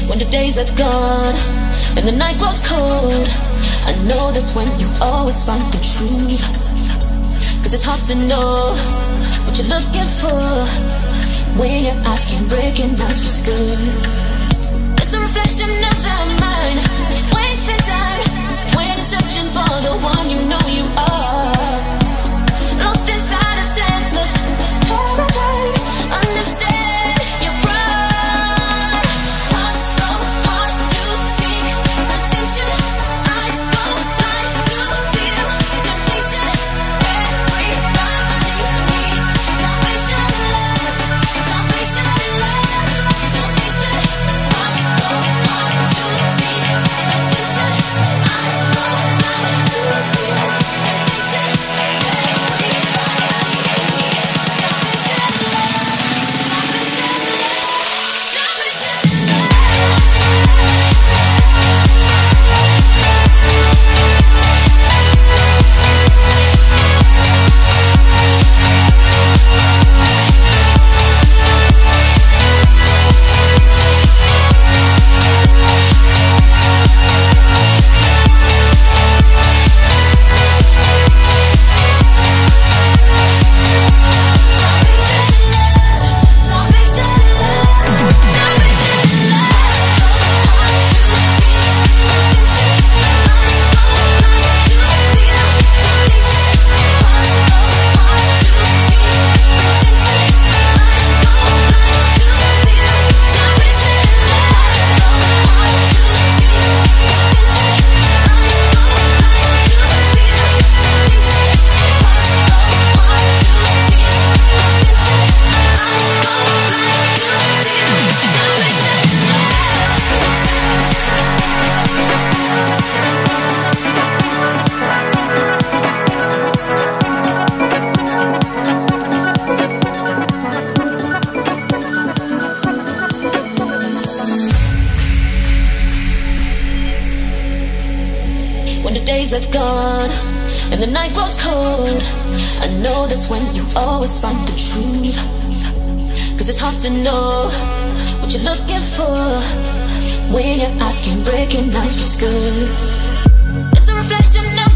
when the days are gone and the night grows cold. I know that's when you always find the truth. Cause it's hard to know what you're looking for when your eyes can't recognize what's good. It's a reflection of the mind, wasting time when you're searching for the one you know you are. Lost inside a senseless paradigm. Understand your pride. Heart so hard to take attention. Eyes go blind to feel temptation. Everybody needs salvation, love, salvation, love, salvation. Heart so hard to take attention. Eyes go blind to feel temptation. When the days are gone and the night grows cold, I know that's when you always find the truth. Cause it's hard to know what you're looking for when your eyes can't recognize what's good. It's a reflection of